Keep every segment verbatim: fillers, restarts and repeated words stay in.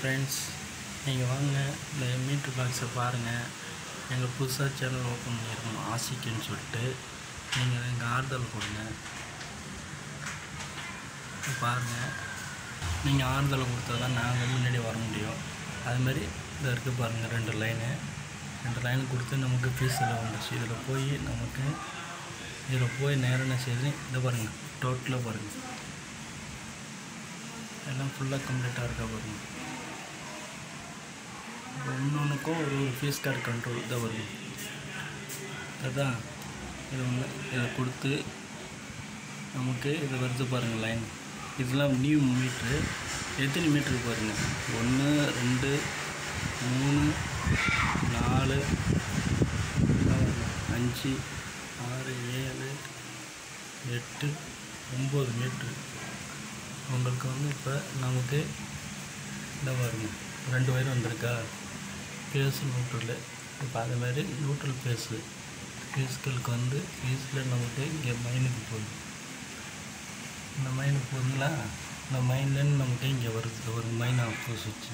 Friends, நீங்கள் வாங்க இந்த மீட்ரு பாக்ஸை பாருங்கள். எங்கள் புதுசாக சேனல் ஓப்பன் பண்ணியிருக்கோம் ஆசிக்குன்னு சொல்லிட்டு. நீங்கள் எங்கள் ஆறுதல் கொடுங்க, பாருங்கள். நீங்கள் ஆறுதல் கொடுத்தா தான் நாங்கள் முன்னாடி வர முடியும். அதுமாரி இதில் இருக்க பாருங்கள், ரெண்டு லைனு ரெண்டு லைன் கொடுத்து நமக்கு ஃபீஸில் வந்துச்சு. இதில் போய் நமக்கு இதில் போய் நேரம் செய்து இதை பாருங்கள், டோட்டலாக பாருங்கள், எல்லாம் ஃபுல்லாக கம்ப்ளீட்டாக இருக்கா பாருங்கள். இப்போ இன்னொன்றுக்கும் ஒரு ஒரு ஃபீஸ் கார்டு கண்ட்ரோல் இதை வருது. அதுதான் இது ஒன்று இதை கொடுத்து நமக்கு இது வருது பாருங்கள் லைன். இதெல்லாம் நியூ மீட்ரு. எத்தனை மீட்ரு பாருங்கள், ஒன்று ரெண்டு மூணு நாலு அஞ்சு ஆறு ஏழு எட்டு ஒம்பது மீட்ரு. உங்களுக்கு வந்து இப்போ நமக்கு இந்த பாருங்க ரெண்டு வயர் வந்திருக்கா, பேஸு நியூட்ரலு. இப்போ அது மாதிரி நியூட்ரல் பேஸு பேஸ்களுக்கு வந்து பேஸில் நமக்கு இங்கே மைனுக்கு போகுது. இந்த மைனுக்கு போகுதுங்களா, இந்த மைன்லேருந்து நமக்கு இங்கே வருது ஒரு மைன் ஆஃப் சுவிட்சு.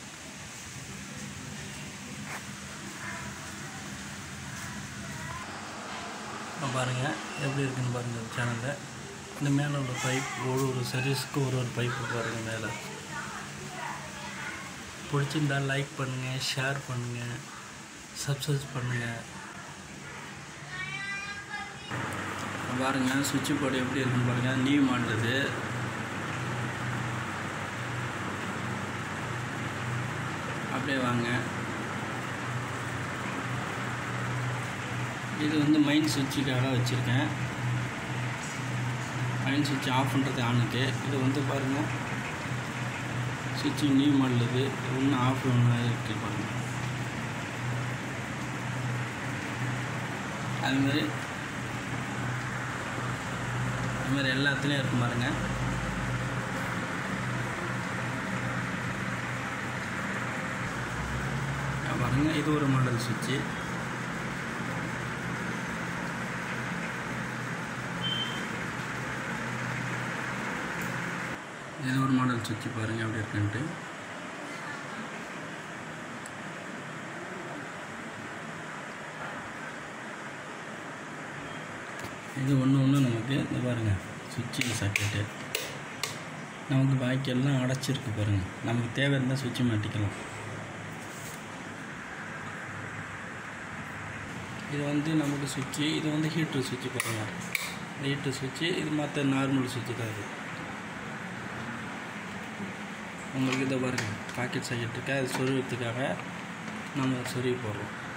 பாருங்கள் எப்படி இருக்குன்னு பாருங்கள் சேனலில். இந்த மேலே உள்ள பைப் ஒரு ஒரு சர்வீஸுக்கு ஒரு ஒரு பைப்பு பாருங்கள் மேலே. பிடிச்சிருந்தால் லைக் பண்ணுங்கள், ஷேர் பண்ணுங்கள், சப்ஸ்கிரைப் பண்ணுங்கள். பாருங்கள் சுவிட்சு போர்டு எப்படி இருக்குன்னு பாருங்கள். நியூ மாடல் அப்படியே வாங்க. இது வந்து மெயின் சுவிட்சுக்காக வச்சுருக்கேன். மெயின் சுவிட்ச் ஆஃப் பண்ணுறது ஆனுக்கு. இது வந்து பாருங்கள் சுவிட்சு நியூ மாடல். இது ஒன்று ஆஃப் ஒன்று இருக்குது பாருங்கள். அதுமாதிரி அதுமாதிரி எல்லாத்துலேயும் இருக்கும் பாருங்கள். பாருங்கள் இது ஒரு மாடல் சுவிட்சு. இது ஒரு மாடல் சுவிட்சு பாருங்கள் எப்படி இருக்குன்ட்டு. இது ஒன்று ஒன்று நமக்கு இந்த பாருங்கள் சுவிட்சு சாக்கெட்டு. நமக்கு பாக்கியெல்லாம் அடைச்சிருக்கு பாருங்கள். நமக்கு தேவை இருந்தால் சுவிட்சு மாட்டிக்கலாம். இது வந்து நமக்கு சுவிட்சு. இது வந்து ஹீட்ரு சுவிட்சு பாருங்கள். ஹீட்ரு சுவிட்சு. இது மற்ற நார்மல் சுவிட்சு தான். இது உங்களுக்கு இதை பாருங்கள் பாக்கெட் சாக்கெட் இருக்கா, அது சொருகிறதுக்காக நம்ம சொருகி போடுறோம்.